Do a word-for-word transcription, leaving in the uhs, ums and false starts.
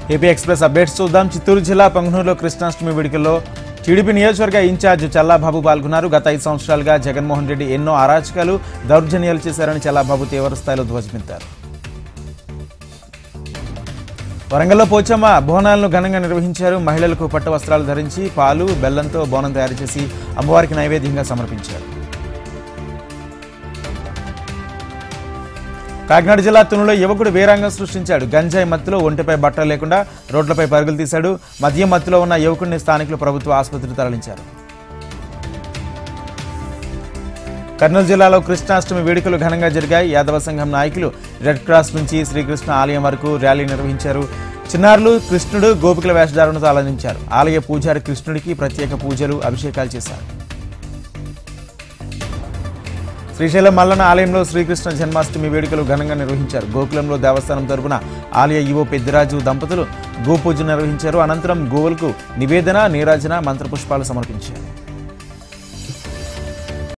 AP express updates చూద్దాం. చిత్తూరు జిల్లా పొంగనూరులో కృష్ణాష్టమి వేడుకల్లో టీడీపీ నియోజకవర్గ ఇన్ఛార్జ్ చల్లాబాబు పాల్గొన్నారు. గత ఐదు సంవత్సరాలుగా జగన్మోహన్ రెడ్డి ఎన్నో అరాచకాలు, దౌర్జన్యాలు చేశారని చల్లాబాబు తీవ్రస్థాయిలో ధ్వజమెత్తారు. వరంగల్లో పోచమ్మ బోనాలను ఘనంగా నిర్వహించారు. మహిళలకు పట్టు వస్త్రాలు ధరించి పాలు, బెల్లంతో బోనం తయారు చేసి అమ్మవారికి నైవేద్యంగా సమర్పించారు. కాకినాడ జిల్లా తునులో యువకుడు వీరాంగం సృష్టించాడు. గంజాయి మత్తులో ఒంటిపై బట్టలు లేకుండా రోడ్లపై పరుగులు తీశాడు. మద్యం మత్తులో ఉన్న యువకుడిని స్థానికులు ప్రభుత్వ ఆసుపత్రికి తరలించారు. కర్నూలు జిల్లాలో కృష్ణాష్టమి వేడుకలు ఘనంగా జరిగాయి. యాదవ సంఘం నాయకులు రెడ్ క్రాస్ నుంచి శ్రీకృష్ణ ఆలయం వరకు ర్యాలీ నిర్వహించారు. చిన్నారులు కృష్ణుడు గోపికల వేషధారణతో అలంకరించారు. ఆలయ పూజారి కృష్ణుడికి ప్రత్యేక పూజలు, అభిషేకాలు చేశారు. శ్రీశైలం మల్లన్న ఆలయంలో శ్రీకృష్ణ జన్మాష్టమి వేడుకలు ఘనంగా నిర్వహించారు. గోకులంలో దేవస్థానం తరపున ఆలయ ఈవో పెద్దిరాజు దంపతులు గోపూజ నిర్వహించారు. అనంతరం గోవులకు నివేదన, నీరాజన, మంత్రపుష్పాలు సమర్పించారు.